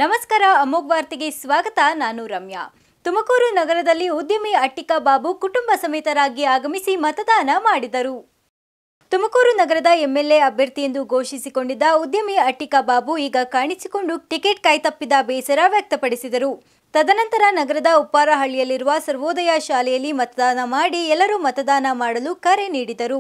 ನಮಸ್ಕಾರ ಅಮೋಘ್ ವಾರ್ತೆಗೆ ಸ್ವಾಗತ. ನಾನು ರಮ್ಯಾ. ತುಮಕೂರು ನಗರದಲ್ಲಿ ಉದ್ಯಮಿ ಅಟ್ಟಿಕಾ ಬಾಬು ಕುಟುಂಬ ಸಮೇತರಾಗಿ ಆಗಮಿಸಿ ಮತದಾನ ಮಾಡಿದರು. ತುಮಕೂರು ನಗರದ ಎಂಎಲ್ಎ ಅಭ್ಯರ್ಥಿ ಎಂದು ಘೋಷಿಸಿಕೊಂಡಿದ್ದ ಉದ್ಯಮಿ ಅಟ್ಟಿಕಾ ಬಾಬು ಈಗ ಕಾಣಿಸಿಕೊಂಡು ಟಿಕೆಟ್ ಕೈತಪ್ಪಿದ ಬೇಸರ ವ್ಯಕ್ತಪಡಿಸಿದರು. ತದನಂತರ ನಗರದ ಉಪ್ಪಾರಹಳ್ಳಿಯಲ್ಲಿರುವ ಸರ್ವೋದಯ ಶಾಲೆಯಲ್ಲಿ ಮತದಾನ ಮಾಡಿ ಎಲ್ಲರೂ ಮತದಾನ ಮಾಡಲು ಕರೆ ನೀಡಿದರು.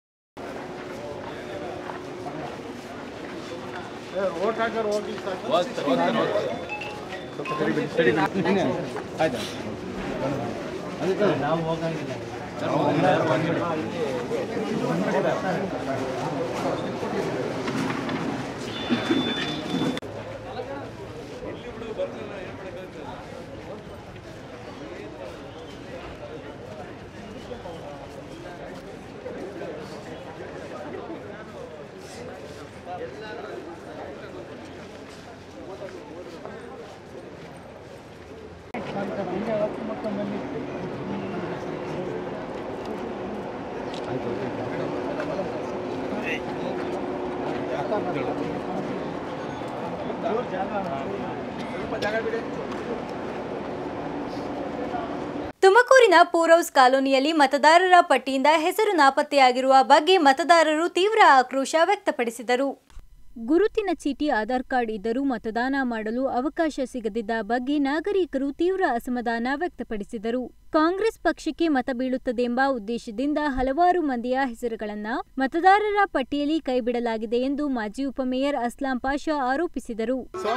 ತುಮಕೂರಿನ ಪೂರೌಸ್ ಕಾಲೋನಿಯಲ್ಲಿ ಮತದಾರರ ಪಟ್ಟಿಯಿಂದ ಹೆಸರು ನಾಪತ್ತೆಯಾಗಿರುವ ಬಗ್ಗೆ ಮತದಾರರು ತೀವ್ರ ಆಕ್ರೋಶ ವ್ಯಕ್ತಪಡಿಸಿದರು. ಗುರುತಿನ ಚೀಟಿ, ಆಧಾರ್ ಕಾರ್ಡ್ ಇದ್ದರೂ ಮತದಾನ ಮಾಡಲು ಅವಕಾಶ ಸಿಗದಿದ್ದ ಬಗ್ಗೆ ನಾಗರಿಕರು ತೀವ್ರ ಅಸಮಾಧಾನ ವ್ಯಕ್ತಪಡಿಸಿದರು. ಕಾಂಗ್ರೆಸ್ ಪಕ್ಷಕ್ಕೆ ಮತ ಬೀಳುತ್ತದೆಂಬ ಉದ್ದೇಶದಿಂದ ಹಲವಾರು ಮಂದಿಯ ಹೆಸರುಗಳನ್ನು ಮತದಾರರ ಪಟ್ಟಿಯಲ್ಲಿ ಕೈಬಿಡಲಾಗಿದೆ ಎಂದು ಮಾಜಿ ಉಪಮೇಯರ್ ಅಸ್ಲಾಂ ಪಾಷಾ ಆರೋಪಿಸಿದರು.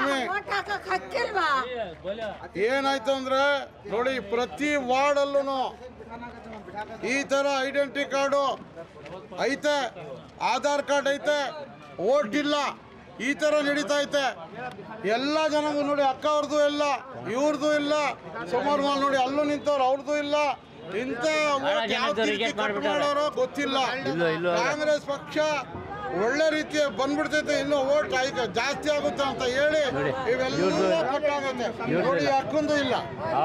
ಏನಾಯ್ತು ಅಂದ್ರೆ ನೋಡಿ, ಪ್ರತಿ ವಾರ್ಡ್ ಅಲ್ಲೂ ಈ ತರ ಐಡೆಂಟಿ ಕಾರ್ಡು ಐತೆ, ಆಧಾರ್ ಕಾರ್ಡ್ ಐತೆ, ವೋಟ್ ಇಲ್ಲ, ಈ ತರ ನಡೀತಾ ಐತೆ. ಎಲ್ಲ ಜನಗೂ ನೋಡಿ, ಅಕ್ಕ ಅವ್ರದ್ದು ಇಲ್ಲ, ಇವ್ರದ್ದು ಇಲ್ಲ, ಸುಮಾರು ಮಾಲ್ ನೋಡಿ ಅಲ್ಲೂ ನಿಂತವ್ರು ಅವ್ರದ್ದು ಇಲ್ಲ. ಇಂಥ ಮಾಡೋರು ಗೊತ್ತಿಲ್ಲ. ಕಾಂಗ್ರೆಸ್ ಪಕ್ಷ ಒಳ್ಳೆ ರೀತಿಯ ಬಂದ್ಬಿಡ್ತೈತೆ, ಇನ್ನು ವೋಟ್ ಜಾಸ್ತಿ ಆಗುತ್ತೆ ಅಂತ ಹೇಳಿ ಇವೆಲ್ಲ ಕಟ್ಟಾಗುತ್ತೆ. ನೋಡಿ, ಅಕ್ಕಂದು ಇಲ್ಲ.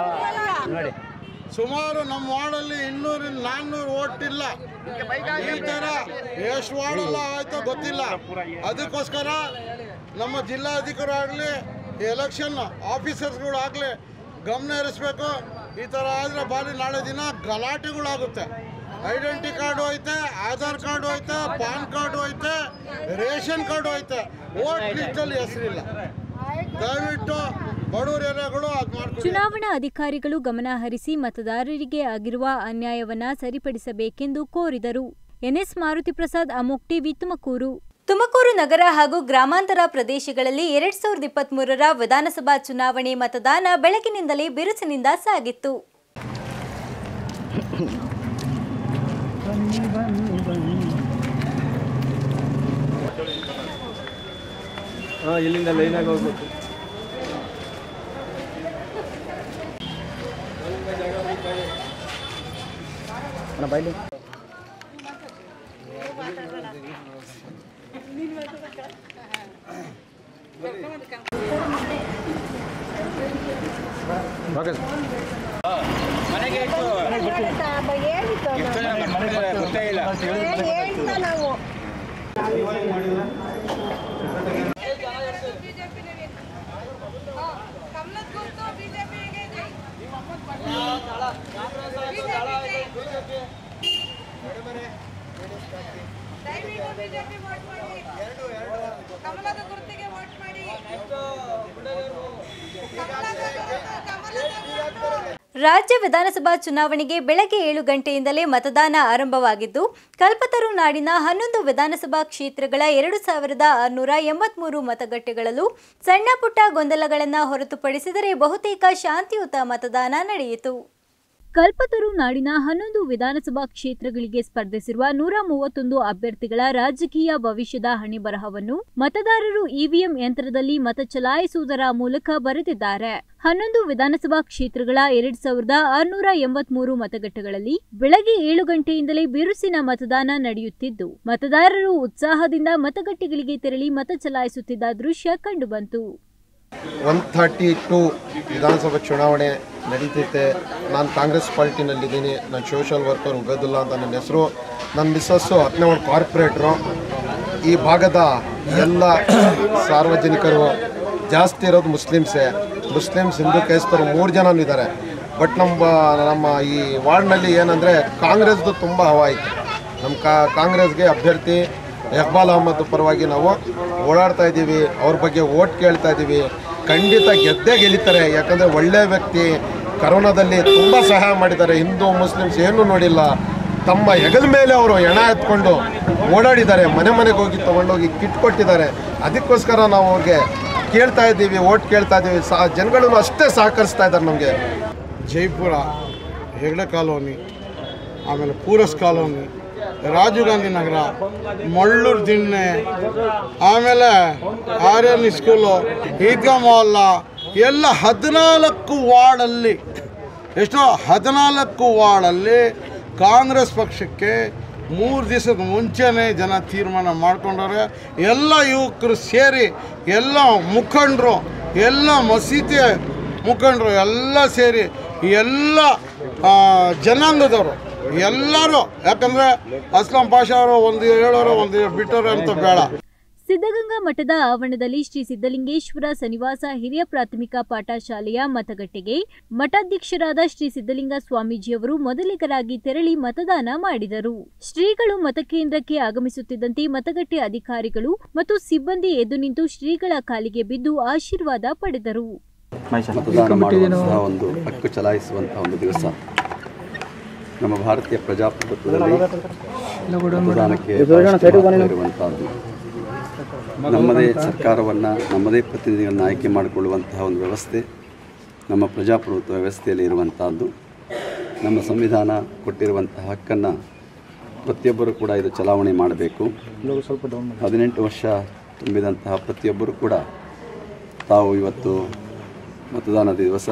ಸುಮಾರು ನಮ್ಮ ವಾರ್ಡಲ್ಲಿ 200-400 ವೋಟ್ ಇಲ್ಲ. ಈ ತರ ಎಷ್ಟು ವಾರ್ಡೆಲ್ಲ ಆಯ್ತೋ ಗೊತ್ತಿಲ್ಲ. ಅದಕ್ಕೋಸ್ಕರ ನಮ್ಮ ಜಿಲ್ಲಾಧಿಕಾರಿ ಆಗಲಿ, ಎಲೆಕ್ಷನ್ ಆಫೀಸರ್ಸ್ಗಳು ಆಗಲಿ ಗಮನ ಹರಿಸ್ಬೇಕು. ಈ ಥರ ಆದರೆ ಬಾರಿ ನಾಳೆ ದಿನ ಗಲಾಟೆಗಳಾಗುತ್ತೆ. ಐಡೆಂಟಿ ಕಾರ್ಡು ಐತೆ, ಆಧಾರ್ ಕಾರ್ಡು ಐತೆ, ಪಾನ್ ಕಾರ್ಡು ಐತೆ, ರೇಷನ್ ಕಾರ್ಡು ಐತೆ, ವೋಟ್ ಲಿಸ್ಟಲ್ಲಿ ಹೆಸರಿಲ್ಲ. ದಯವಿಟ್ಟು ಚುನಾವಣಾ ಅಧಿಕಾರಿಗಳು ಗಮನ ಹರಿಸಿ ಮತದಾರರಿಗೆ ಆಗಿರುವ ಅನ್ಯಾಯವನ್ನ ಸರಿಪಡಿಸಬೇಕೆಂದು ಕೋರಿದರು. NS Maruti Prasad, Amogh TV, Tumakuru. ತುಮಕೂರು ನಗರ ಹಾಗೂ ಗ್ರಾಮಾಂತರ ಪ್ರದೇಶಗಳಲ್ಲಿ 2023ರ ವಿಧಾನಸಭಾ ಚುನಾವಣೆ ಮತದಾನ ಬೆಳಗಿನಿಂದಲೇ ಬಿರುಸಿನಿಂದ ಸಾಗಿತ್ತು. ಇಲ್ಲಿಂದ ಲೈನಾಗಿ ಹೋಗ್ಬೇಕು. ಬಾಯ್ಲಿ ಗೊತ್ತೇ ಇಲ್ಲ. ರಾಜ್ಯ ವಿಧಾನಸಭಾ ಚುನಾವಣೆಗೆ ಬೆಳಗ್ಗೆ 7 ಗಂಟೆಯಿಂದಲೇ ಮತದಾನ ಆರಂಭವಾಗಿದ್ದು, ಕಲ್ಪತರು ನಾಡಿನ 11 ವಿಧಾನಸಭಾ ಕ್ಷೇತ್ರಗಳ 2683 ಮತಗಟ್ಟೆಗಳಲ್ಲೂ ಸಣ್ಣ ಪುಟ್ಟ ಗೊಂದಲಗಳನ್ನು ಹೊರತುಪಡಿಸಿದರೆ ಬಹುತೇಕ ಶಾಂತಿಯುತ ಮತದಾನ ನಡೆಯಿತು. ಕಲ್ಪತರು ನಾಡಿನ 11 ವಿಧಾನಸಭಾ ಕ್ಷೇತ್ರಗಳಿಗೆ ಸ್ಪರ್ಧಿಸಿರುವ 131 ಅಭ್ಯರ್ಥಿಗಳ ರಾಜಕೀಯ ಭವಿಷ್ಯದ ಹಣೆಬರಹವನ್ನು ಮತದಾರರು ಇವಿಎಂ ಯಂತ್ರದಲ್ಲಿ ಮತ ಚಲಾಯಿಸುವುದರ ಮೂಲಕ ಬರೆದಿದ್ದಾರೆ. 11 ವಿಧಾನಸಭಾ ಕ್ಷೇತ್ರಗಳ 2683 ಮತಗಟ್ಟೆಗಳಲ್ಲಿ ಬೆಳಗ್ಗೆ 7 ಗಂಟೆಯಿಂದಲೇ ಬಿರುಸಿನ ಮತದಾನ ನಡೆಯುತ್ತಿದ್ದು, ಮತದಾರರು ಉತ್ಸಾಹದಿಂದ ಮತಗಟ್ಟೆಗಳಿಗೆ ತೆರಳಿ ಮತ ಚಲಾಯಿಸುತ್ತಿದ್ದ ದೃಶ್ಯ ಕಂಡುಬಂತು. 132 ವಿಧಾನಸಭಾ ಚುನಾವಣೆ ನಡೀತೈತೆ. ನಾನು ಕಾಂಗ್ರೆಸ್ ಪಾರ್ಟಿನಲ್ಲಿದ್ದೀನಿ. ನಾನು ಸೋಷಲ್ ವರ್ಕರ್ ಉಬೇದುಲ್ಲಾ ಅಂತ ನನ್ನ ಹೆಸರು. ನನ್ನ ಮಿಸ್ಸಸ್ಸು 10ನೇ ವಾರ್ಡ್ ಕಾರ್ಪೊರೇಟ್ರು. ಈ ಭಾಗದ ಎಲ್ಲ ಸಾರ್ವಜನಿಕರು ಜಾಸ್ತಿ ಇರೋದು ಮುಸ್ಲಿಮ್ಸ್ ಹಿಂದೂ ಕ್ರೈಸ್ತರು 3 ಜನನೂ ಇದ್ದಾರೆ. ಬಟ್ ನಮ್ಮ ಈ ವಾರ್ಡ್ನಲ್ಲಿ ಏನಂದರೆ ಕಾಂಗ್ರೆಸ್ದು ತುಂಬ ಹವಾ ಐತೆ. ನಮ್ಮ ಕಾಂಗ್ರೆಸ್ಗೆ ಅಭ್ಯರ್ಥಿ ಇಕ್ಬಾಲ್ ಅಹಮದ್ ಪರವಾಗಿ ನಾವು ಓಡಾಡ್ತಾ ಇದ್ದೀವಿ, ಅವ್ರ ಬಗ್ಗೆ ಓಟ್ ಕೇಳ್ತಾ ಇದ್ದೀವಿ. ಖಂಡಿತ ಗೆದ್ದೇ ಗೆಲ್ಲಿತಾರೆ. ಯಾಕಂದರೆ ಒಳ್ಳೆಯ ವ್ಯಕ್ತಿ, ಕರೋನಾದಲ್ಲಿ ತುಂಬ ಸಹಾಯ ಮಾಡಿದ್ದಾರೆ. ಹಿಂದೂ ಮುಸ್ಲಿಮ್ಸ್ ಏನೂ ನೋಡಿಲ್ಲ, ತಮ್ಮ ಹೆಗಲ ಮೇಲೆ ಅವರು ಹೆಣ ಎತ್ಕೊಂಡು ಓಡಾಡಿದ್ದಾರೆ. ಮನೆಗೆ ಹೋಗಿ ತೊಗೊಂಡೋಗಿ ಕಿಟ್ ಕೊಟ್ಟಿದ್ದಾರೆ. ಅದಕ್ಕೋಸ್ಕರ ನಾವು ಅವ್ರಿಗೆ ಕೇಳ್ತಾ ಇದ್ದೀವಿ, ಓಟ್ ಕೇಳ್ತಾ ಇದ್ದೀವಿ. ಜನಗಳನ್ನು ಅಷ್ಟೇ ಸಹಕರಿಸ್ತಾ ಇದ್ದಾರೆ ನಮಗೆ. ಜೈಪುರ, ಹೆಗ್ಡೆ ಕಾಲೋನಿ, ಆಮೇಲೆ ಪೂರಸ್ ಕಾಲೋನಿ, ರಾಜೀವ್ ಗಾಂಧಿ ನಗರ, ಮಳ್ಳೂರು ದಿಣ್ಣೆ, ಆಮೇಲೆ ಆರ್ಯನ್ ಸ್ಕೂಲು, ಈದ್ಗಾ ಮೊಹಲ್ಲ ಎಲ್ಲ 14 ವಾರ್ಡಲ್ಲಿ 14 ವಾರ್ಡಲ್ಲಿ ಕಾಂಗ್ರೆಸ್ ಪಕ್ಷಕ್ಕೆ 3 ದಿವಸದ ಮುಂಚೆನೇ ಜನ ತೀರ್ಮಾನ ಮಾಡ್ಕೊಂಡವ್ರೆ. ಎಲ್ಲ ಯುವಕರು ಸೇರಿ, ಎಲ್ಲ ಮುಖಂಡರು, ಎಲ್ಲ ಮಸೀದಿ ಮುಖಂಡರು ಎಲ್ಲ ಸೇರಿ, ಎಲ್ಲ ಜನಾಂಗದವರು ಎಲ್ಲರೂ, ಯಾಕಂದರೆ ಅಸ್ಲಾಂ ಪಾಷಾ ಅವರು ಒಂದು ಹೇಳೋರು ಒಂದು ಬಿಟ್ಟೋರು ಅಂತ ಬೇಡ. ಸಿದ್ಧಗಂಗಾ ಮಠದ ಆವರಣದಲ್ಲಿ ಶ್ರೀ ಸಿದ್ಧಲಿಂಗೇಶ್ವರ ಸನ್ನಿವಾಸ ಹಿರಿಯ ಪ್ರಾಥಮಿಕ ಪಾಠಶಾಲೆಯ ಮತಗಟ್ಟೆಗೆ ಮಠಾಧ್ಯಕ್ಷರಾದ ಶ್ರೀ ಸಿದ್ಧಲಿಂಗ ಸ್ವಾಮೀಜಿಯವರು ಮೊದಲಿಗರಾಗಿ ತೆರಳಿ ಮತದಾನ ಮಾಡಿದರು. ಶ್ರೀಗಳು ಮತಕೇಂದ್ರಕ್ಕೆ ಆಗಮಿಸುತ್ತಿದ್ದಂತೆ ಮತಗಟ್ಟೆ ಅಧಿಕಾರಿಗಳು ಮತ್ತು ಸಿಬ್ಬಂದಿ ಎದ್ದು ನಿಂತು ಶ್ರೀಗಳ ಕಾಲಿಗೆ ಬಿದ್ದು ಆಶೀರ್ವಾದ ಪಡೆದರು. ಮತದಾನ ಮಾಡುವಂತಹ ಒಂದು ಹಕ್ಕು ಚಲಾಯಿಸುವಂತಹ ಒಂದು ದಿವಸ. ನಮ್ಮ ಭಾರತೀಯ ಪ್ರಜಾಪ್ರಭುತ್ವದಲ್ಲಿ ಮತದಾನಕ್ಕೆ ಇರುವಂತಹದ್ದು. ನಮ್ಮದೇ ಸರ್ಕಾರವನ್ನು, ನಮ್ಮದೇ ಪ್ರತಿನಿಧಿಗಳನ್ನು ಆಯ್ಕೆ ಮಾಡಿಕೊಳ್ಳುವಂತಹ ಒಂದು ವ್ಯವಸ್ಥೆ ನಮ್ಮ ಪ್ರಜಾಪ್ರಭುತ್ವ ವ್ಯವಸ್ಥೆಯಲ್ಲಿ ಇರುವಂತಹದ್ದು. ನಮ್ಮ ಸಂವಿಧಾನ ಕೊಟ್ಟಿರುವಂತಹ ಹಕ್ಕನ್ನು ಪ್ರತಿಯೊಬ್ಬರು ಕೂಡ ಇದು ಚಲಾವಣೆ ಮಾಡಬೇಕು. 18 ವರ್ಷ ತುಂಬಿದಂತಹ ಪ್ರತಿಯೊಬ್ಬರು ಕೂಡ ತಾವು ಇವತ್ತು ಮತದಾನದ ದಿವಸ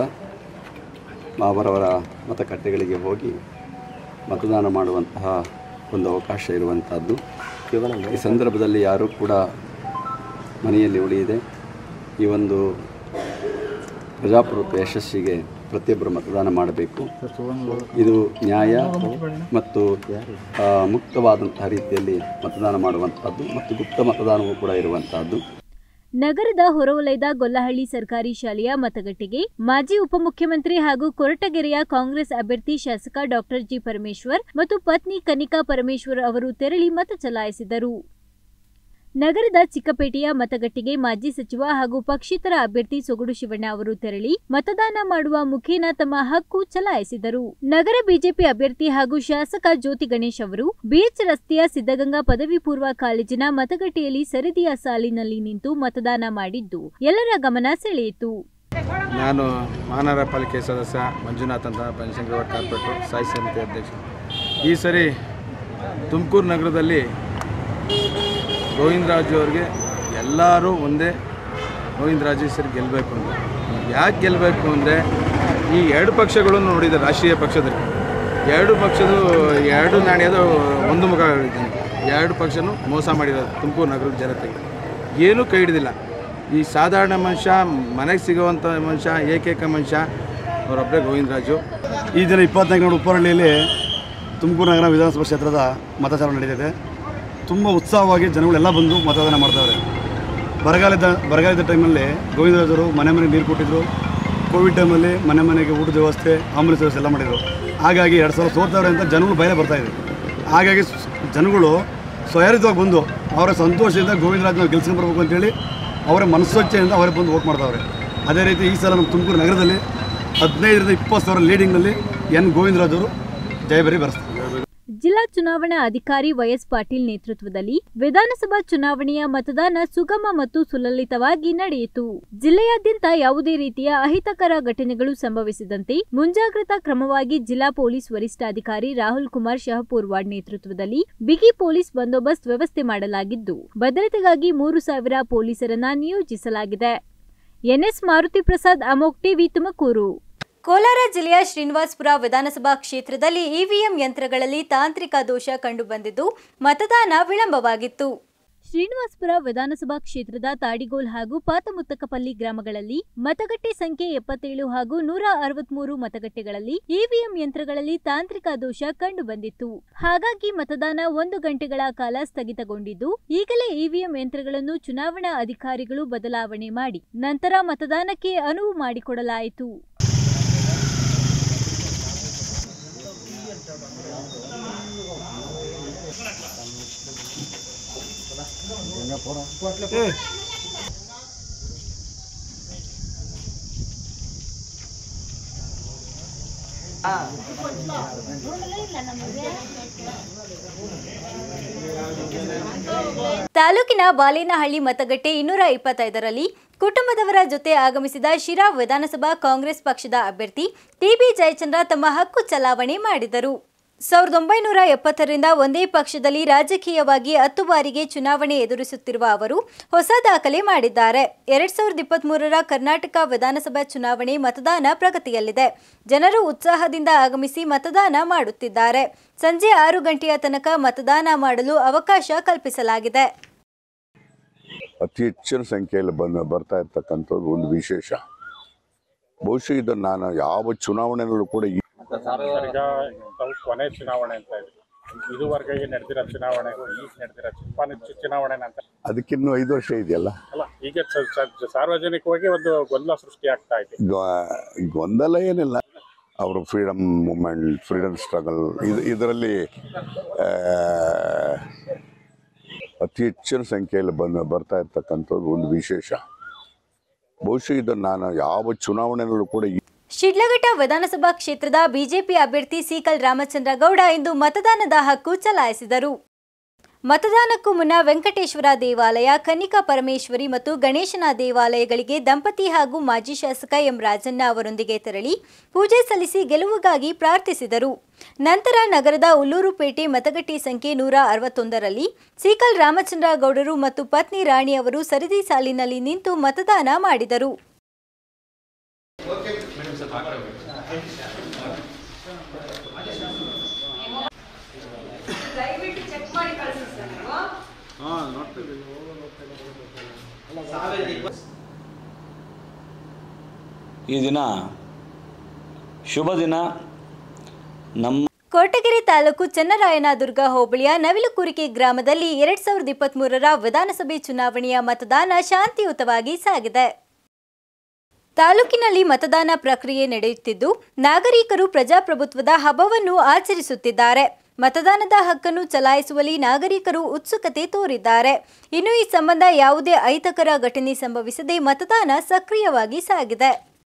ಅವರವರ ಮತಗಟ್ಟೆಗಳಿಗೆ ಹೋಗಿ ಮತದಾನ ಮಾಡುವಂತಹ ಒಂದು ಅವಕಾಶ ಇರುವಂಥದ್ದು. ಈ ಸಂದರ್ಭದಲ್ಲಿ ಯಾರೂ ಕೂಡ ಮನೆಯಲ್ಲಿ ಉಳಿಯದೆ ಈ ಒಂದು ಪ್ರಜಾಪ್ರಭುತ್ವ ಯಶಸ್ಸಿಗೆ ಪ್ರತಿಯೊಬ್ಬರು ಮತದಾನ ಮಾಡಬೇಕು. ಇದು ನ್ಯಾಯ ಮತ್ತು ಮುಕ್ತವಾದಂತಹ ರೀತಿಯಲ್ಲಿ ಮತದಾನ ಮಾಡುವಂಥದ್ದು ಮತ್ತು ಗುಪ್ತ ಮತದಾನವೂ ಕೂಡ ಇರುವಂತಹದ್ದು. ನಗರದ ಹೊರವಲಯದ ಗೊಲ್ಲಹಳ್ಳಿ ಸರ್ಕಾರಿ ಶಾಲೆಯ ಮತಗಟ್ಟೆಗೆ ಮಾಜಿ ಉಪಮುಖ್ಯಮಂತ್ರಿ ಹಾಗೂ ಕೊರಟಗೆರೆಯ ಕಾಂಗ್ರೆಸ್ ಅಭ್ಯರ್ಥಿ ಶಾಸಕ ಡಾಕ್ಟರ್ ಜಿ ಪರಮೇಶ್ವರ್ ಮತ್ತು ಪತ್ನಿ ಕನಿಕಾ ಪರಮೇಶ್ವರ್ ಅವರು ತೆರಳಿ ಮತ ಚಲಾಯಿಸಿದರು. ನಗರದ ಚಿಕ್ಕಪೇಟೆಯ ಮತಗಟ್ಟೆಗೆ ಮಾಜಿ ಸಚಿವ ಹಾಗೂ ಪಕ್ಷೇತರ ಅಭ್ಯರ್ಥಿ ಸೊಗಡು ಶಿವಣ್ಣ ಅವರು ತೆರಳಿ ಮತದಾನ ಮಾಡುವ ಮುಖೇನ ತಮ್ಮ ಹಕ್ಕು ಚಲಾಯಿಸಿದರು. ನಗರ ಬಿಜೆಪಿ ಅಭ್ಯರ್ಥಿ ಹಾಗೂ ಶಾಸಕ ಜ್ಯೋತಿ ಗಣೇಶ್ ಅವರು ಬಿಎಚ್ ರಸ್ತೆಯ ಸಿದ್ಧಗಂಗಾ ಪದವಿ ಪೂರ್ವ ಕಾಲೇಜಿನ ಮತಗಟ್ಟೆಯಲ್ಲಿ ಸರದಿಯ ಸಾಲಿನಲ್ಲಿ ನಿಂತು ಮತದಾನ ಮಾಡಿದ್ದು ಎಲ್ಲರ ಗಮನ ಸೆಳೆಯಿತು. ನಾನು ಮಹಾನಗರ ಪಾಲಿಕೆ ಸದಸ್ಯ ಮಂಜುನಾಥ್ ಅಂತ ಬನಶಂಕರಿ ಕಾರ್ಪೊರೇಟರ್ ಸ್ಥಾಯಿ ಸಮಿತಿ ಅಧ್ಯಕ್ಷ. ಈ ಸರಿ ತುಮಕೂರು ನಗರದಲ್ಲಿ ಗೋವಿಂದರಾಜು ಅವ್ರಿಗೆ ಎಲ್ಲರೂ ಒಂದೇ, ಗೋವಿಂದರಾಜು ಸರಿ ಗೆಲ್ಲಬೇಕು ಅಂತ. ಯಾಕೆ ಗೆಲ್ಲಬೇಕು ಅಂದರೆ ಈ 2 ಪಕ್ಷಗಳನ್ನು ನೋಡಿದ್ದಾರೆ. ರಾಷ್ಟ್ರೀಯ ಪಕ್ಷದಲ್ಲಿ 2 ಪಕ್ಷದ 2 ನಾಣ್ಯದ ಒಂದು ಮುಖ ಹೇಳಿದ್ದೀನಿ. 2 ಪಕ್ಷನೂ ಮೋಸ ಮಾಡಿರೋದು ತುಮಕೂರು ನಗರದ ಜನತೆಗೆ. ಏನೂ ಕೈ ಹಿಡಿದಿಲ್ಲ. ಈ ಸಾಧಾರಣ ಮನುಷ್ಯ, ಮನೆಗೆ ಸಿಗುವಂಥ ಮನುಷ್ಯ, ಏಕೈಕ ಮನುಷ್ಯ ಅವರೊಬ್ಬರೇ ಗೋವಿಂದರಾಜು. ಈ ದಿನ 24 ಉಪ್ಪರಹಳ್ಳಿಯಲ್ಲಿ ತುಮಕೂರು ನಗರ ವಿಧಾನಸಭಾ ಕ್ಷೇತ್ರದ ಮತದಾನ ನಡೀತಿದೆ. ತುಂಬ ಉತ್ಸಾಹವಾಗಿ ಜನಗಳೆಲ್ಲ ಬಂದು ಮತದಾನ ಮಾಡ್ತಾವ್ರೆ. ಬರಗಾಲದ ಟೈಮಲ್ಲಿ ಗೋವಿಂದರಾಜರು ಮನೆಗೆ ನೀರು ಕೊಟ್ಟಿದ್ದರು. ಕೋವಿಡ್ ಟೈಮಲ್ಲಿ ಮನೆಗೆ ಊಟದ ವ್ಯವಸ್ಥೆ, ಆಂಬುಲೆನ್ಸ್ ವ್ಯವಸ್ಥೆ ಎಲ್ಲ ಮಾಡಿದರು. ಹಾಗಾಗಿ 2 ಸಲ ಸೋತವ್ರೆ ಅಂತ ಜನಗಳು ಬಯಲೇ ಬರ್ತಾಯಿದೆ. ಹಾಗಾಗಿ ಜನಗಳು ಸ್ವಯರಿತವಾಗಿ ಬಂದು ಅವರ ಸಂತೋಷದಿಂದ ಗೋವಿಂದರಾಜ್ ನಾವು ಗೆಲ್ಸ್ಕೊಂಡು ಬರ್ಬೇಕು ಅಂತೇಳಿ ಅವರ ಮನಸ್ಸೊಚ್ಚೆಯಿಂದ ಅವರೇ ಬಂದು ವೋಟ್ ಮಾಡ್ತಾವ್ರೆ. ಅದೇ ರೀತಿ ಈ ಸಲ ನಮ್ಮ ತುಮಕೂರು ನಗರದಲ್ಲಿ 15ರಿಂದ 20 ಸಾವಿರ ಲೀಡಿಂಗ್ನಲ್ಲಿ ಎನ್ ಗೋವಿಂದರಾಜ್ ಅವರು ಜಯಬೇರಿ ಬರೆಸ್ತಾರೆ. ಜಿಲ್ಲಾ ಚುನಾವಣಾ ಅಧಿಕಾರಿ ವೈಎಸ್ ಪಾಟೀಲ್ ನೇತೃತ್ವದಲ್ಲಿ ವಿಧಾನಸಭಾ ಚುನಾವಣೆಯ ಮತದಾನ ಸುಗಮ ಮತ್ತು ಸುಲಲಿತವಾಗಿ ನಡೆಯಿತು. ಜಿಲ್ಲೆಯಾದ್ಯಂತ ಯಾವುದೇ ರೀತಿಯ ಅಹಿತಕರ ಘಟನೆಗಳು ಸಂಭವಿಸದಂತೆ ಮುಂಜಾಗ್ರತಾ ಕ್ರಮವಾಗಿ ಜಿಲ್ಲಾ ಪೊಲೀಸ್ ವರಿಷ್ಠಾಧಿಕಾರಿ ರಾಹುಲ್ ಕುಮಾರ್ ಶಹಪೂರ್ವಾಡ್ ನೇತೃತ್ವದಲ್ಲಿ ಬಿಗಿ ಪೊಲೀಸ್ ಬಂದೋಬಸ್ತ್ ವ್ಯವಸ್ಥೆ ಮಾಡಲಾಗಿದ್ದು ಭದ್ರತೆಗಾಗಿ 3,000 ಪೊಲೀಸರನ್ನ ನಿಯೋಜಿಸಲಾಗಿದೆ. ಎನ್ಎಸ್ ಮಾರುತಿ ಪ್ರಸಾದ್, ಅಮೋಕ್ ಟಿವಿ, ತುಮಕೂರು. ಕೋಲಾರ ಜಿಲ್ಲೆಯ ಶ್ರೀನಿವಾಸಪುರ ವಿಧಾನಸಭಾ ಕ್ಷೇತ್ರದಲ್ಲಿ ಇವಿಎಂ ಯಂತ್ರಗಳಲ್ಲಿ ತಾಂತ್ರಿಕ ದೋಷ ಕಂಡುಬಂದಿದ್ದು ಮತದಾನ ವಿಳಂಬವಾಗಿತ್ತು. ಶ್ರೀನಿವಾಸಪುರ ವಿಧಾನಸಭಾ ಕ್ಷೇತ್ರದ ತಾಡಿಗೋಲ್ ಹಾಗೂ ಪಾತಮುತ್ತಕಪಲ್ಲಿ ಗ್ರಾಮಗಳಲ್ಲಿ ಮತಗಟ್ಟೆ ಸಂಖ್ಯೆ 77 ಹಾಗೂ 163 ಮತಗಟ್ಟೆಗಳಲ್ಲಿ ಇವಿಎಂ ಯಂತ್ರಗಳಲ್ಲಿ ತಾಂತ್ರಿಕ ದೋಷ ಕಂಡುಬಂದಿತ್ತು. ಹಾಗಾಗಿ ಮತದಾನ 1 ಗಂಟೆಗಳ ಕಾಲ ಸ್ಥಗಿತಗೊಂಡಿದ್ದು, ಈಗಲೇ ಇವಿಎಂ ಯಂತ್ರಗಳನ್ನು ಚುನಾವಣಾ ಅಧಿಕಾರಿಗಳು ಬದಲಾವಣೆ ಮಾಡಿ ನಂತರ ಮತದಾನಕ್ಕೆ ಅನುವು ಮಾಡಿಕೊಡಲಾಯಿತು. ತಾಲೂಕಿನ ಬಾಲೇನಹಳ್ಳಿ ಮತಗಟ್ಟೆ 225ರಲ್ಲಿ ಕುಟುಂಬದವರ ಜೊತೆ ಆಗಮಿಸಿದ ಶಿರಾ ವಿಧಾನಸಭಾ ಕಾಂಗ್ರೆಸ್ ಪಕ್ಷದ ಅಭ್ಯರ್ಥಿ ಟಿಬಿ ಜಯಚಂದ್ರ ತಮ್ಮ ಹಕ್ಕು ಚಲಾವಣೆ ಮಾಡಿದರು. 1970ರಿಂದ ಒಂದೇ ಪಕ್ಷದಲ್ಲಿ ರಾಜಕೀಯವಾಗಿ 10 ಬಾರಿಗೆ ಚುನಾವಣೆ ಎದುರಿಸುತ್ತಿರುವ ಅವರು ಹೊಸ ದಾಖಲೆ ಮಾಡಿದ್ದಾರೆ. 2023ರ ಕರ್ನಾಟಕ ವಿಧಾನಸಭಾ ಚುನಾವಣೆ ಮತದಾನ ಪ್ರಗತಿಯಲ್ಲಿದೆ. ಜನರು ಉತ್ಸಾಹದಿಂದ ಆಗಮಿಸಿ ಮತದಾನ ಮಾಡುತ್ತಿದ್ದಾರೆ. ಸಂಜೆ 6 ಗಂಟೆಯ ತನಕ ಮತದಾನ ಮಾಡಲು ಅವಕಾಶ ಕಲ್ಪಿಸಲಾಗಿದೆ. ಅತಿ ಹೆಚ್ಚಿನ ಸಂಖ್ಯೆಯಲ್ಲಿ ಬರ್ತಾ ಇರ್ತಕ್ಕಂಥದ್ದು ಒಂದು ವಿಶೇಷ. ಬಹುಶಃ ಇದನ್ನು ನಾನು ಯಾವ ಚುನಾವಣೆಯಲ್ಲೂ ಕೂಡ ಕೊನೆ ಚುನಾವಣೆ ಅಂತ ಇದೆ. ಇದುವರೆಗೆ ನಡೆದಿರೋ ಚುನಾವಣೆಗೂ ಈಗ ನಡೆದಿರೋ ಚುನಾವಣೆ ಅಂತ ಅದಕ್ಕಿನ್ನೂ 5 ವರ್ಷ ಇದೆಯಲ್ಲ. ಅಲ್ಲ, ಈಗ ಸಾರ್ವಜನಿಕವಾಗಿ ಒಂದು ಗೊಂದಲ ಸೃಷ್ಟಿ ಆಗ್ತಾ ಇದೆ. ಗೊಂದಲ ಏನಿಲ್ಲ. ಅವರು ಫ್ರೀಡಮ್ ಮೂಮೆಂಟ್, ಫ್ರೀಡಮ್ ಸ್ಟ್ರಗಲ್ ಇದರಲ್ಲಿ ಅತಿ ಹೆಚ್ಚಿನ ಸಂಖ್ಯೆಯಲ್ಲಿ ಬರ್ತಾ ಇರ್ತಕ್ಕಂಥದ್ದು ಒಂದು ವಿಶೇಷ. ಬಹುಶಃ ಇದನ್ನು ನಾನು ಯಾವ ಚುನಾವಣೆಯಲ್ಲೂ ಕೂಡ ಶಿಡ್ಲಘಟ್ಟ ವಿಧಾನಸಭಾ ಕ್ಷೇತ್ರದ ಬಿಜೆಪಿ ಅಭ್ಯರ್ಥಿ ಸೀಕಲ್ ರಾಮಚಂದ್ರ ಗೌಡ ಇಂದು ಮತದಾನದ ಹಕ್ಕು ಚಲಾಯಿಸಿದರು. ಮತದಾನಕ್ಕೂ ಮುನ್ನ ವೆಂಕಟೇಶ್ವರ ದೇವಾಲಯ, ಕನ್ನಿಕಾ ಪರಮೇಶ್ವರಿ ಮತ್ತು ಗಣೇಶನ ದೇವಾಲಯಗಳಿಗೆ ದಂಪತಿ ಹಾಗೂ ಮಾಜಿ ಶಾಸಕ ಎಂ ರಾಜಣ್ಣ ಅವರೊಂದಿಗೆ ತೆರಳಿ ಪೂಜೆ ಸಲ್ಲಿಸಿ ಗೆಲುವಿಗಾಗಿ ಪ್ರಾರ್ಥಿಸಿದರು. ನಂತರ ನಗರದ ಉಲ್ಲೂರುಪೇಟೆ ಮತಗಟ್ಟೆ ಸಂಖ್ಯೆ 161ರಲ್ಲಿ ಸೀಕಲ್ ರಾಮಚಂದ್ರ ಗೌಡರು ಮತ್ತು ಪತ್ನಿ ರಾಣಿ ಅವರು ಸರದಿ ಸಾಲಿನಲ್ಲಿ ನಿಂತು ಮತದಾನ ಮಾಡಿದರು. ಈ ದಿನ ಶುಭ ದಿನ. ಕೋಟಗೆರೆ ತಾಲೂಕು ಚನ್ನರಾಯನದುರ್ಗ ಹೋಬಳಿಯ ನವಿಲುಕುರಿಕೆ ಗ್ರಾಮದಲ್ಲಿ 2023ರ ವಿಧಾನಸಭೆ ಚುನಾವಣೆಯ ಮತದಾನ ಶಾಂತಿಯುತವಾಗಿ ಸಾಗಿದೆ. ತಾಲೂಕಿನಲ್ಲಿ ಮತದಾನ ಪ್ರಕ್ರಿಯೆ ನಡೆಯುತ್ತಿದ್ದು, ನಾಗರಿಕರು ಪ್ರಜಾಪ್ರಭುತ್ವದ ಹಬ್ಬವನ್ನು ಆಚರಿಸುತ್ತಿದ್ದಾರೆ. ಮತದಾನದ ಹಕ್ಕನ್ನು ಚಲಾಯಿಸುವಲ್ಲಿ ನಾಗರಿಕರು ಉತ್ಸುಕತೆ ತೋರಿದ್ದಾರೆ. ಇನ್ನು ಈ ಸಂಬಂಧ ಯಾವುದೇ ಅಹಿತಕರ ಘಟನೆ ಸಂಭವಿಸದೆ ಮತದಾನ ಸಕ್ರಿಯವಾಗಿ ಸಾಗಿದೆ.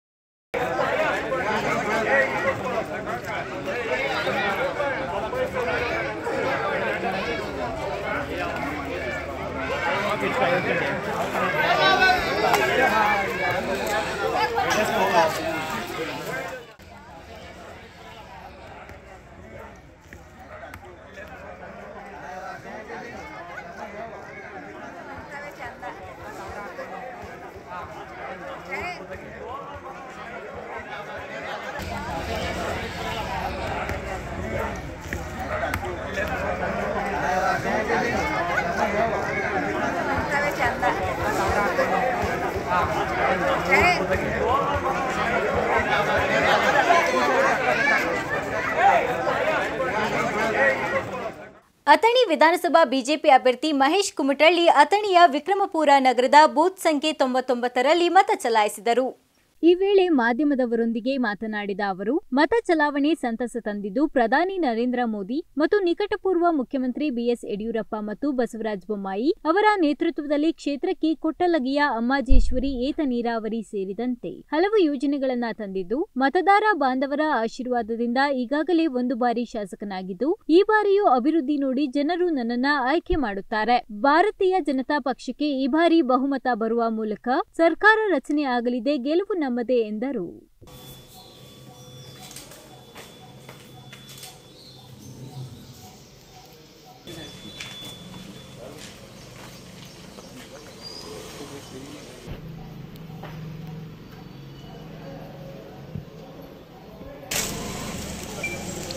ಅಥಣಿ ವಿಧಾನಸಭಾ ಬಿಜೆಪಿ ಅಭ್ಯರ್ಥಿ ಮಹೇಶ್ ಕುಮಟಳ್ಳಿ ಅಥಣಿಯ ವಿಕ್ರಮಪುರ ನಗರದ ಬೂತ್ ಸಂಖ್ಯೆ 99ರಲ್ಲಿ ಮತ ಚಲಾಯಿಸಿದರು. ಈ ವೇಳೆ ಮಾಧ್ಯಮದವರೊಂದಿಗೆ ಮಾತನಾಡಿದ ಅವರು, ಮತ ಚಲಾವಣೆ ಸಂತಸ ತಂದಿದ್ದು ಪ್ರಧಾನಿ ನರೇಂದ್ರ ಮೋದಿ ಮತ್ತು ನಿಕಟಪೂರ್ವ ಮುಖ್ಯಮಂತ್ರಿ ಬಿಎಸ್ ಯಡಿಯೂರಪ್ಪ ಮತ್ತು ಬಸವರಾಜ ಬೊಮ್ಮಾಯಿ ಅವರ ನೇತೃತ್ವದಲ್ಲಿ ಕ್ಷೇತ್ರಕ್ಕೆ ಕೊಟ್ಟಲಗಿಯ ಅಮ್ಮಾಜೇಶ್ವರಿ ಏತ ನೀರಾವರಿ ಸೇರಿದಂತೆ ಹಲವು ಯೋಜನೆಗಳನ್ನ ತಂದಿದ್ದು, ಮತದಾರ ಬಾಂಧವರ ಆಶೀರ್ವಾದದಿಂದ ಈಗಾಗಲೇ 1 ಬಾರಿ ಶಾಸಕನಾಗಿದ್ದು, ಈ ಬಾರಿಯೂ ಅಭಿವೃದ್ಧಿ ನೋಡಿ ಜನರು ನನ್ನನ್ನ ಆಯ್ಕೆ ಮಾಡುತ್ತಾರೆ. ಭಾರತೀಯ ಜನತಾ ಪಕ್ಷಕ್ಕೆ ಈ ಬಾರಿ ಬಹುಮತ ಬರುವ ಮೂಲಕ ಸರ್ಕಾರ ರಚನೆ ಆಗಲಿದೆ, ಗೆಲುವು ನಮ್ಮದೇ ಎಂದರು.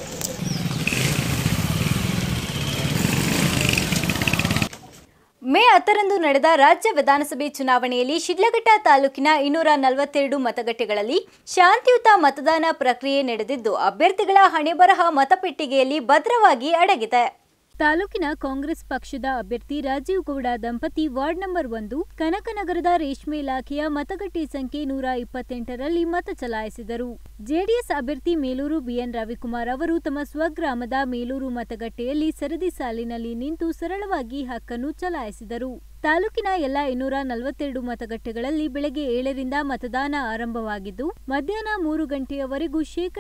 ಮೇ 10ರಂದು ನಡೆದ ರಾಜ್ಯ ವಿಧಾನಸಭೆ ಚುನಾವಣೆಯಲ್ಲಿ ಶಿಡ್ಲಘಟ್ಟ ತಾಲೂಕಿನ 242 ಮತಗಟ್ಟೆಗಳಲ್ಲಿ ಶಾಂತಿಯುತ ಮತದಾನ ಪ್ರಕ್ರಿಯೆ ನಡೆದಿದ್ದು ಅಭ್ಯರ್ಥಿಗಳ ಹಣೆಬರಹ ಮತಪೆಟ್ಟಿಗೆಯಲ್ಲಿ ಭದ್ರವಾಗಿ ಅಡಗಿದೆ. ತಾಲೂಕಿನ ಕಾಂಗ್ರೆಸ್ ಪಕ್ಷದ ಅಭ್ಯರ್ಥಿ ರಾಜೀವ್ ಗೌಡ ದಂಪತಿ ವಾರ್ಡ್ ನಂಬರ್ 1 ಕನಕನಗರದ ರೇಷ್ಮೆ ಇಲಾಖೆಯ ಮತಗಟ್ಟೆ ಸಂಖ್ಯೆ 128ರಲ್ಲಿ ಮತ ಚಲಾಯಿಸಿದರು. ಜೆಡಿಎಸ್ ಅಭ್ಯರ್ಥಿ ಮೇಲೂರು ಬಿಎನ್ ರವಿಕುಮಾರ್ ಅವರು ತಮ್ಮ ಸ್ವಗ್ರಾಮದ ಮೇಲೂರು ಮತಗಟ್ಟೆಯಲ್ಲಿ ಸರದಿ ಸಾಲಿನಲ್ಲಿ ನಿಂತು ಸರಳವಾಗಿ ಹಕ್ಕನ್ನು ಚಲಾಯಿಸಿದರು. ತಾಲೂಕಿನ ಎಲ್ಲ 242 ಮತಗಟ್ಟೆಗಳಲ್ಲಿ ಬೆಳಗ್ಗೆ 7ರಿಂದ ಮತದಾನ ಆರಂಭವಾಗಿದ್ದು ಮಧ್ಯಾಹ್ನ 3 ಗಂಟೆಯವರೆಗೂ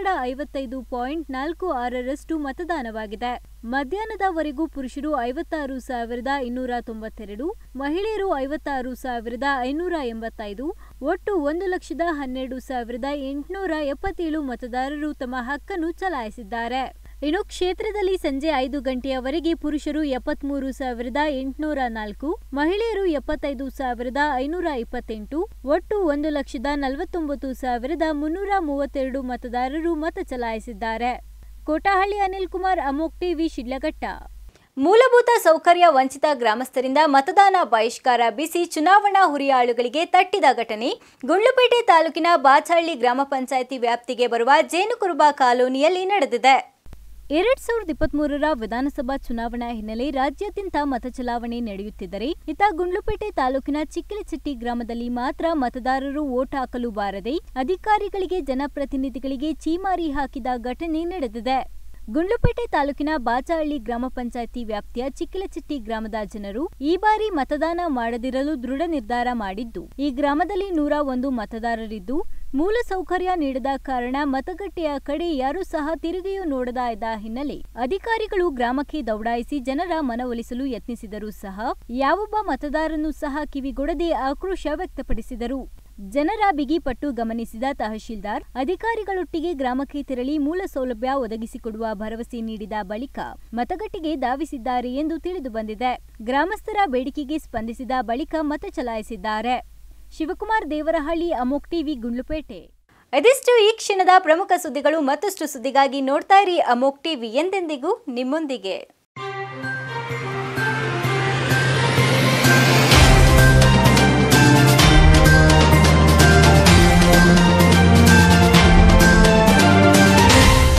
55.46% ಮತದಾನವಾಗಿದೆ. ಮಧ್ಯಾಹ್ನದವರೆಗೂ ಪುರುಷರು 56,292, ಮಹಿಳೆಯರು 56,585, ಒಟ್ಟು 1,12,877 ಮತದಾರರು ತಮ್ಮ ಹಕ್ಕನ್ನು ಚಲಾಯಿಸಿದ್ದಾರೆ. ಇನ್ನು ಕ್ಷೇತ್ರದಲ್ಲಿ ಸಂಜೆ 5 ಗಂಟೆಯವರೆಗೆ ಪುರುಷರು 73,804, ಮಹಿಳೆಯರು 75,528, ಒಟ್ಟು 1,49,332 ಮತದಾರರು ಮತ ಚಲಾಯಿಸಿದ್ದಾರೆ. ಕೋಟಹಳ್ಳಿ ಅನಿಲ್ ಕುಮಾರ್, ಅಮೋಕ್ ಟಿವಿ, ಶಿಡ್ಲಘಟ್ಟ. ಮೂಲಭೂತ ಸೌಕರ್ಯ ವಂಚಿತ ಗ್ರಾಮಸ್ಥರಿಂದ ಮತದಾನ ಬಹಿಷ್ಕಾರ ಬೀಸಿ ಚುನಾವಣಾ ಹುರಿಯಾಳುಗಳಿಗೆ ತಟ್ಟಿದ ಘಟನೆ ಗುಂಡ್ಲುಪೇಟೆ ತಾಲೂಕಿನ ಬಾಚಹಳ್ಳಿ ಗ್ರಾಮ ಪಂಚಾಯಿತಿ ವ್ಯಾಪ್ತಿಗೆ ಬರುವ ಜೇನುಕುರುಬ ಕಾಲೋನಿಯಲ್ಲಿ ನಡೆದಿದೆ. 2023ರ ವಿಧಾನಸಭಾ ಚುನಾವಣಾ ಹಿನ್ನೆಲೆ ರಾಜ್ಯಾದ್ಯಂತ ಮತ ಚಲಾವಣೆ ನಡೆಯುತ್ತಿದ್ದರೆ ಇತ್ತ ಗುಂಡ್ಲುಪೇಟೆ ತಾಲೂಕಿನ ಚಿಕ್ಕಲಚೆಟ್ಟಿ ಗ್ರಾಮದಲ್ಲಿ ಮಾತ್ರ ಮತದಾರರು ವೋಟ್ ಹಾಕಲು ಬಾರದೆ ಅಧಿಕಾರಿಗಳಿಗೆ ಜನಪ್ರತಿನಿಧಿಗಳಿಗೆ ಛೀಮಾರಿ ಹಾಕಿದ ಘಟನೆ ನಡೆದಿದೆ. ಗುಂಡ್ಲುಪೇಟೆ ತಾಲೂಕಿನ ಬಾಚಹಳ್ಳಿ ಗ್ರಾಮ ಪಂಚಾಯಿತಿ ವ್ಯಾಪ್ತಿಯ ಚಿಕ್ಕಲಚೆಟ್ಟಿ ಗ್ರಾಮದ ಜನರು ಈ ಬಾರಿ ಮತದಾನ ಮಾಡದಿರಲು ದೃಢ ನಿರ್ಧಾರ ಮಾಡಿದ್ದು, ಈ ಗ್ರಾಮದಲ್ಲಿ 101 ಮತದಾರರಿದ್ದು ಮೂಲ ಸೌಕರ್ಯ ನೀಡದ ಕಾರಣ ಮತಗಟ್ಟೆಯ ಕಡೆ ಯಾರೂ ಸಹ ತಿರುಗಿಯೂ ನೋಡದ ಇದ್ದ ಹಿನ್ನೆಲೆ ಅಧಿಕಾರಿಗಳು ಗ್ರಾಮಕ್ಕೆ ದೌಡಾಯಿಸಿ ಜನರ ಮನವೊಲಿಸಲು ಯತ್ನಿಸಿದರೂ ಸಹ ಯಾವೊಬ್ಬ ಮತದಾರನೂ ಸಹ ಕಿವಿಗೊಡದೆ ಆಕ್ರೋಶ ವ್ಯಕ್ತಪಡಿಸಿದರು. ಜನರ ಬಿಗಿಪಟ್ಟು ಗಮನಿಸಿದ ತಹಶೀಲ್ದಾರ್ ಅಧಿಕಾರಿಗಳೊಟ್ಟಿಗೆ ಗ್ರಾಮಕ್ಕೆ ತೆರಳಿ ಮೂಲ ಸೌಲಭ್ಯ ಒದಗಿಸಿಕೊಡುವ ಭರವಸೆ ನೀಡಿದ ಬಳಿಕ ಮತಗಟ್ಟೆಗೆ ಧಾವಿಸಿದ್ದಾರೆ ಎಂದು ತಿಳಿದು ಬಂದಿದೆ. ಗ್ರಾಮಸ್ಥರ ಬೇಡಿಕೆಗೆ ಸ್ಪಂದಿಸಿದ ಬಳಿಕ ಮತ ಚಲಾಯಿಸಿದ್ದಾರೆ. ಶಿವಕುಮಾರ್ ದೇವರಹಳ್ಳಿ, ಅಮೋಕ್ ಟಿವಿ, ಗುಂಡ್ಲುಪೇಟೆ. ಇದಿಷ್ಟು ಈ ಕ್ಷಣದ ಪ್ರಮುಖ ಸುದ್ದಿಗಳು. ಮತ್ತಷ್ಟು ಸುದ್ದಿಗಾಗಿ ನೋಡ್ತಾ ಇರಿ ಅಮೋಕ್ ಟಿವಿ, ಎಂದೆಂದಿಗೂ ನಿಮ್ಮೊಂದಿಗೆ.